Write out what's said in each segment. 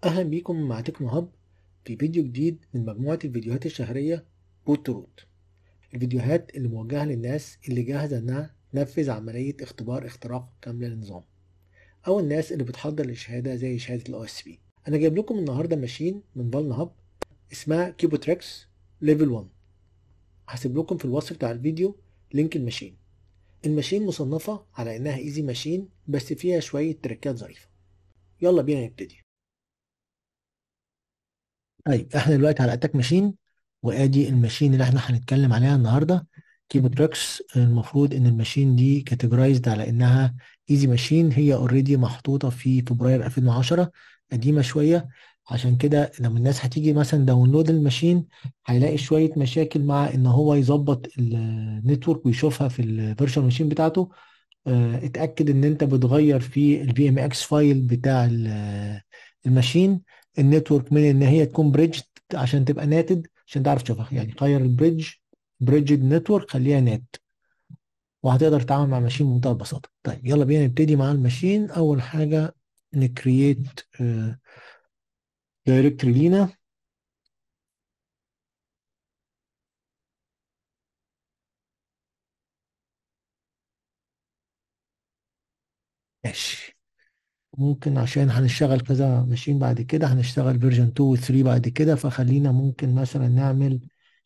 أهلا بيكم مع تكنو هاب في فيديو جديد من مجموعة الفيديوهات الشهرية بوت تو روت. الفيديوهات اللي موجهة للناس اللي جاهزة إنها تنفذ عملية اختبار اختراق كاملة للنظام، أو الناس اللي بتحضر لشهادة زي شهادة ال OSCP. أنا جايب لكم النهاردة ماشين من فالنا هاب اسمها كيبوتريكس ليفل 1. هسيب لكم في الوصف بتاع الفيديو لينك الماشين. الماشين مصنفة على إنها ايزي ماشين، بس فيها شوية تريكات ظريفة. يلا بينا نبتدي. طيب احنا دلوقتي على اتاك ماشين، وادي الماشين اللي احنا هنتكلم عليها النهارده كيبو تراكس. المفروض ان الماشين دي كاتيجورايزد على انها ايزي ماشين، هي اوريدي محطوطه في فبراير 2010، قديمه شويه. عشان كده لما الناس هتيجي مثلا داونلود الماشين هيلاقي شويه مشاكل مع ان هو يظبط النتورك ويشوفها في الفيرتشوال ماشين بتاعته. اتاكد ان انت بتغير في الفي ام اكس فايل بتاع الماشين النتورك من ان هي تكون بريدج عشان تبقى ناتد، عشان تعرف تشوفها. يعني غير بريدج النتورك خليها نات، وهتقدر تتعامل مع الماشين بمنتهى البساطه. طيب يلا بينا نبتدي مع الماشين. اول حاجه نكرييت دايركتوري لينا. ماشي. ممكن عشان هنشتغل كذا ماشين بعد كده، هنشتغل فيرجن 2 و 3 بعد كده، فخلينا ممكن مثلا نعمل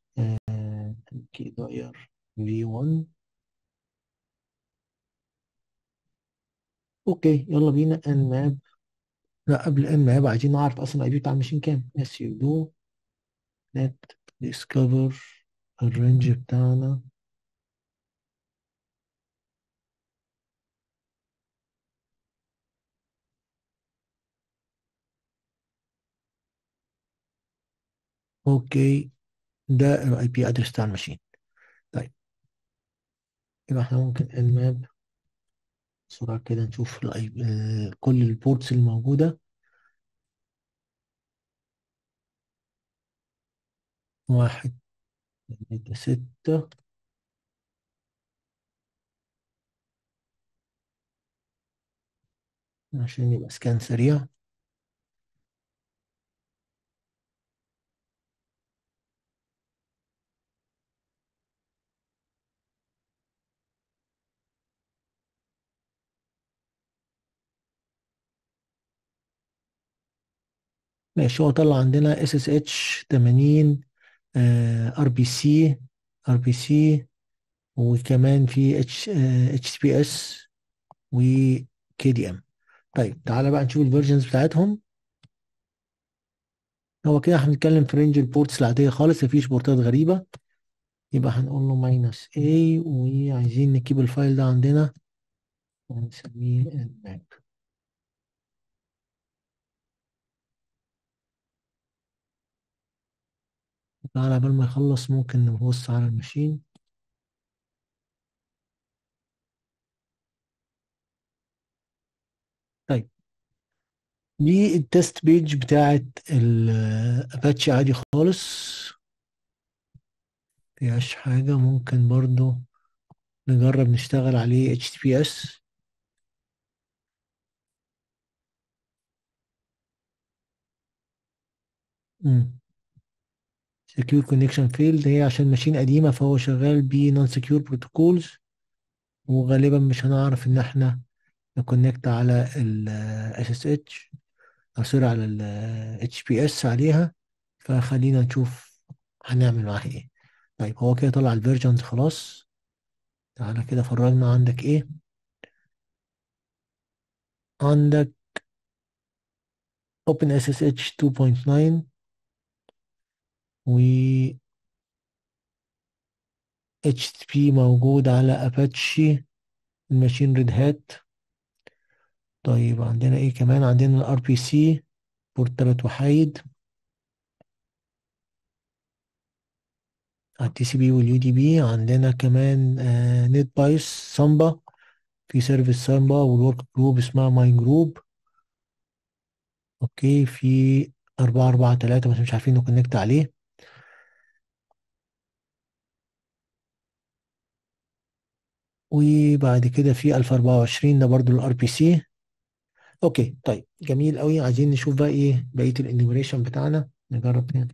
كي داير في 1. اوكي يلا بينا ان ماب. لا، قبل ان ماب عايزين نعرف اصلا الاي بي بتاع الماشين كام. اس يو دو نت ديسكفر الرينج بتاعنا. اوكي، ده الاي بي ادرس بتاع الماشين. طيب يبقى احنا ممكن ان ماب بسرعه كده نشوف كل البورتس الموجوده. واحد، اتنين، ستة. عشان يبقى سكان سريع. ماشي، هو طلع عندنا اس اس اتش 80، ار بي سي، ار بي سي، وكمان في اتش بي اس وكي دي ام. طيب تعالى بقى نشوف الفيرجنز بتاعتهم. هو كده هنتكلم في رينج البورتس العادية خالص، مفيش بورتات غريبة. يبقى هنقول له ماينس A، وعايزين نجيب الفايل ده عندنا ونسميه nmap. تعالى قبل ما يخلص ممكن نبص على الماشين. طيب دي التست بيج بتاعت الاباتشي عادي خالص، مفيهاش حاجة. ممكن برضو نجرب نشتغل عليه HTTPS. secure connection failed، هي عشان ماشين قديمة فهو شغال ب non secure protocols، وغالبا مش هنعرف ان احنا نكونكت على ال SSH، او سوري على ال HPS عليها. فخلينا نشوف هنعمل معاها ايه. طيب هو كده طلع الفيرجنز خلاص. تعالى كده فرجنا عندك ايه. عندك OpenSSH 2.9 و HTTP موجود على أباتشي الماشين ريد هات. طيب عندنا ايه كمان؟ عندنا الار بي سي بورت 3 وحيد على التي سي بي واليو دي بي. عندنا كمان نت بايس سامبا، في سيرفيس سامبا والورك جروب اسمها ماي جروب. اوكي، في 443 بس مش عارفين نكونكت عليه. وبعد كده في 1024 ده برضو الار بي سي. اوكي طيب جميل قوي. عايزين نشوف بقى ايه بقيه الانيميشن بتاعنا، نجرب تاني.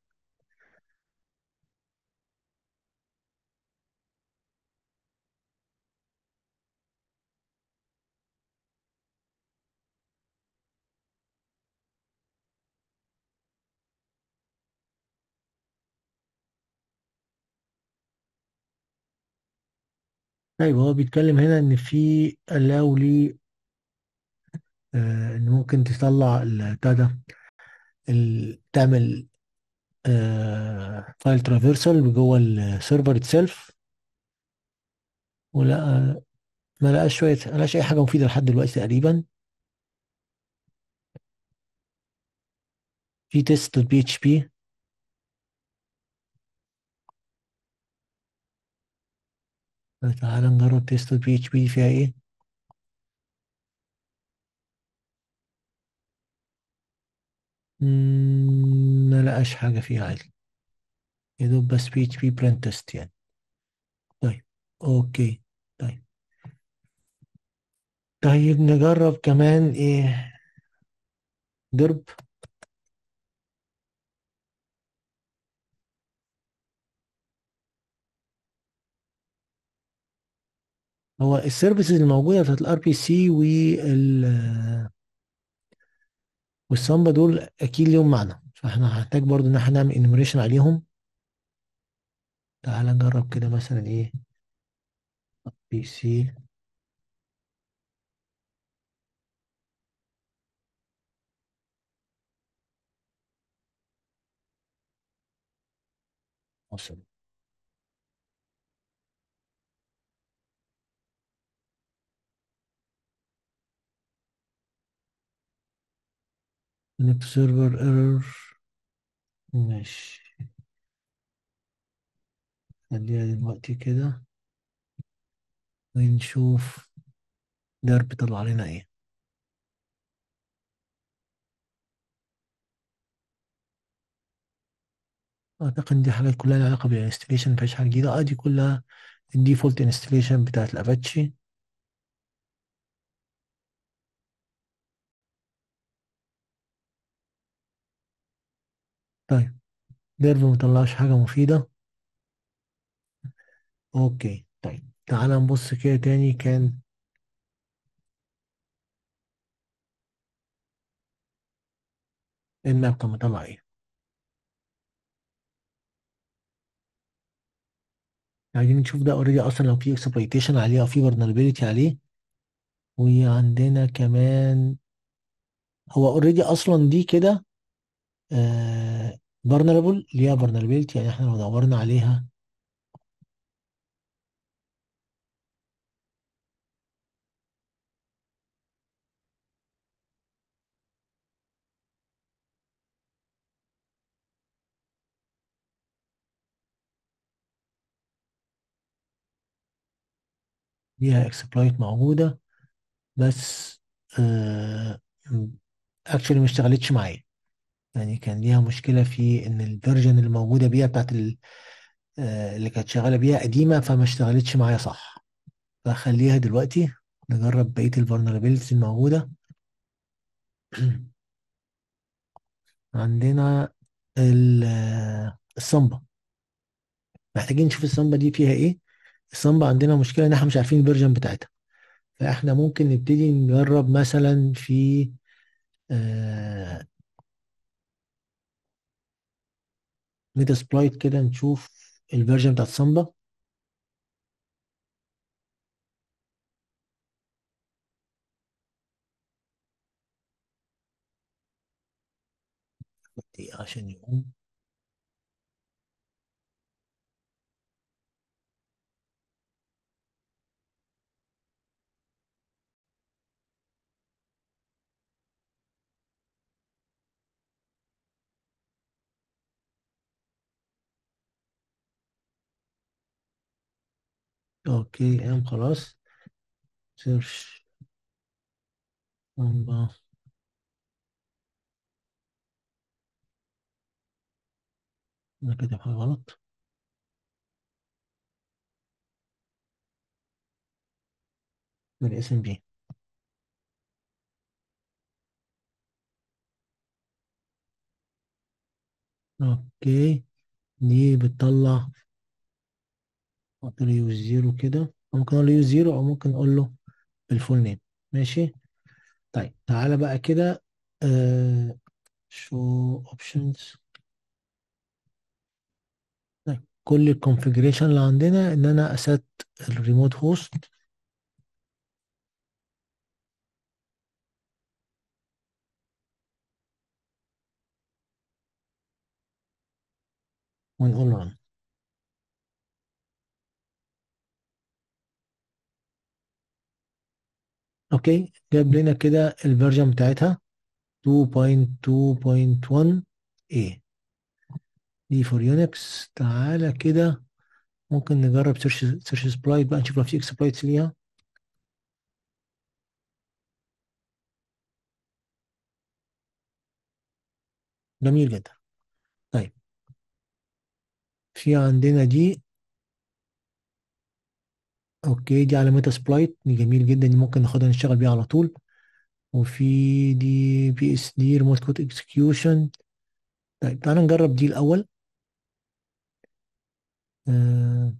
طيب هو بيتكلم هنا ان في allow لي ان ممكن تطلع بتاع ده، تعمل فايل ترافيرسال جوه السيرفر اتسيلف. ولا ما لقاش شويه، ما لقاش اي حاجه مفيده لحد دلوقتي تقريبا. في تيست بي اتش بي. تعالى نجرب تيست بي اتش بي فيها ايه. ما لقاش حاجه فيها عادي، يا دوب بس بي اتش بي برنت تيست يعني. طيب اوكي. طيب طيب نجرب كمان ايه، درب. هو السيرفيسز الموجوده بتاعت الار بي سي والسامبا دول اكيد ليهم معنى، فاحنا هنحتاج برضو ان احنا نعمل انيميشن عليهم. تعال نجرب كده مثلا ايه، بي سي مصر. كونكت سيرفر ايرور. ماشي، خليها دلوقتي كده ونشوف درب طلع لنا ايه. اعتقد دي حاجات كلها لها علاقه بالانستليشن، مفيش حاجه جديده. دي كلها الديفولت انستليشن بتاعت الافاتشي. طيب درب مطلعش حاجه مفيده. اوكي طيب تعال نبص كده تاني. كان الماب كان مطلع ايه؟ عايزين نشوف ده اوريدي اصلا لو في اكسبلويتيشن عليه او في فولنربيلتي عليه. وعندنا كمان هو اوريدي اصلا دي كده فولنربل، ليها فولنربيلتي يعني. احنا لو دورنا عليها ليها اكسبلويت موجوده، بس اكشولي ما اشتغلتش معايا. يعني كان ليها مشكله في ان الفيرجن اللي موجوده بيها بتاعت اللي كانت شغاله بيها قديمه، فما اشتغلتش معايا صح. فخليها دلوقتي نجرب بقيه الفولنربيلتيز الموجوده. عندنا الصمبا. محتاجين نشوف الصمبا دي فيها ايه. الصمبا عندنا مشكله ان احنا مش عارفين الفيرجن بتاعتها. فاحنا ممكن نبتدي نجرب مثلا في ميتا سبلايت كده، نشوف الفيرجن بتاعت الصمبا دي عشان يقوم. اوكي قام خلاص. سيرش صمبا. انا كاتب حاجه غلط. من اسم بي. اوكي، دي بتطلع. قلت له يوز زيرو كده، أو ممكن اقول له يوز زيرو، او ممكن اقول له بالفول نيم. ماشي. طيب تعالى بقى كده، شو اوبشنز. طيب كل الكونفيجريشن اللي عندنا ان انا اسات الريموت هوست، ونقول run. اوكي، جاب لنا كده الفيرجن بتاعتها 2.2.1 A. دي فور يونكس. تعالى كده ممكن نجرب سيرش سبلايت بقى، نشوف لو في اكسبلايتس ليها. جميل جدا. طيب في عندنا دي. اوكي، دي على ميتا سبلايت، دي جميل جدا، دي ممكن ناخدها نشتغل بيها على طول. وفي دي بي اس دي ريموت كود اكسكيوشن. طيب تعالى نجرب دي الاول. آه.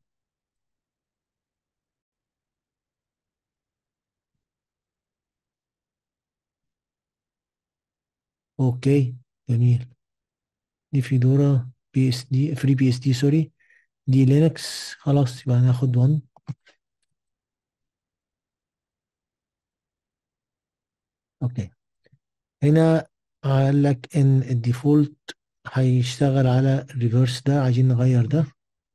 اوكي جميل. دي فيدورا بي اس دي، فري بي اس دي سوري. دي لينكس، خلاص يبقى هناخد 1. اوكي. هنا قال لك ان الديفولت هيشتغل على الريفرس، ده عايزين نغير ده.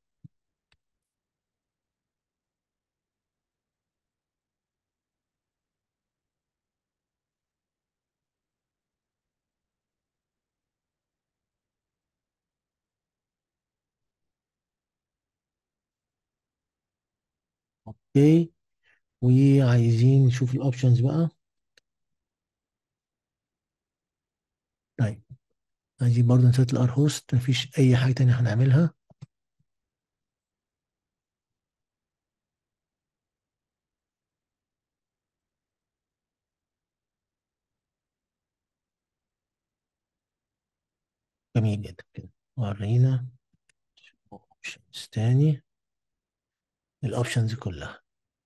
اوكي، وعايزين نشوف الاوبشنز بقى. طيب عايزين برضه نسيت الار هوست، مفيش اي حاجه تانية هنعملها. جميل جدا كده. ورينا اوبشنز تاني، الاوبشنز كلها.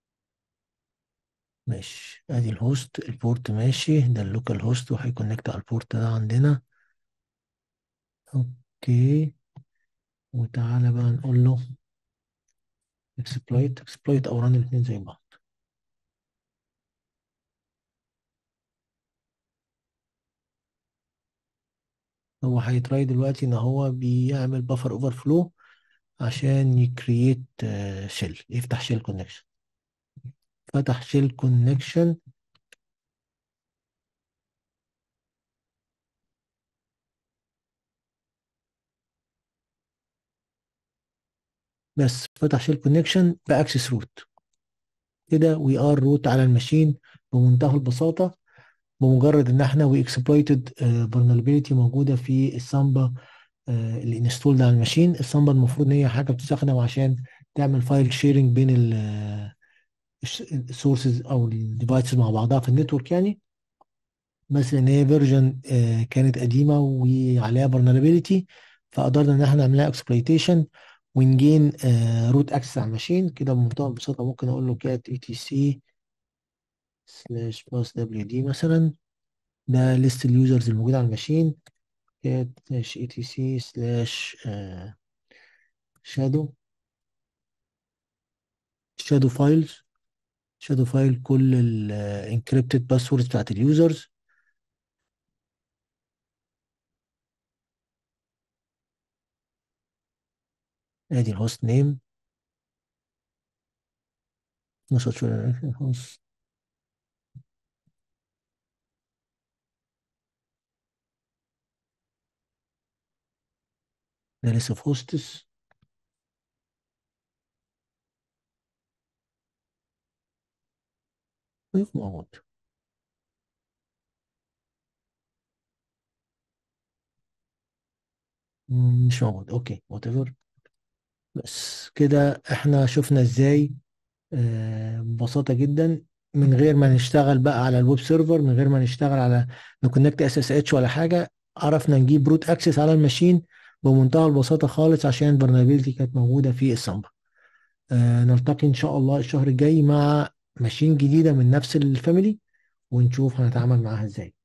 ماشي، ادي الهوست، البورت ماشي، ده اللوكال هوست وهيكونكت على البورت ده عندنا. اوكي. وتعالى بقى نقول له اكسبلويت او ران، الاثنين زي بعض. هو هيتراي دلوقتي ان هو بيعمل بفر اوفر فلو عشان يكريت شيل، يفتح شيل كونكشن. فتح شيل كونكشن. بس فتح شيل كونكشن باكسس روت كده، وي ار روت على الماشين بمنتهى البساطه. بمجرد ان احنا وي اكسبلويتد فولنربيلتي موجوده في السامبا اللي انستولد على الماشين. السامبا المفروض ان هي حاجه بتستخدم عشان تعمل فايل شيرنج بين السورسز او الديفايسز مع بعضها في النتورك يعني. بس ان هي فيرجن كانت قديمه وعليها فولنربيلتي، فقدرنا ان احنا نعملها اكسبلويتيشن ونجين روت اكسس على الماشين كده بمنتهى البساطه. ممكن اقول له كات اي تي سي سلاش باس دبليو دي مثلا، ده ليست اليوزرز الموجوده على الماشين. كات سلاش اي تي سي سلاش شادو، شادو فايلز، شادو فايل كل الانكريبتد باسوردز بتاعت اليوزرز. ادي الهوست نيم، نشط شويه الهوست. ده لسه في هوستس. ضيف موجود. مش موجود. اوكي وات ايفر. بس كده احنا شفنا ازاي ببساطة جدا، من غير ما نشتغل بقى على الويب سيرفر، من غير ما نشتغل على نكونكت اس اس اتش ولا حاجة، عرفنا نجيب روت اكسس على الماشين بمنتهى البساطة خالص عشان الفولنربيلتي كانت موجودة في السامبل. نلتقي ان شاء الله الشهر الجاي مع ماشين جديدة من نفس الفاميلي، ونشوف هنتعامل معاها ازاي.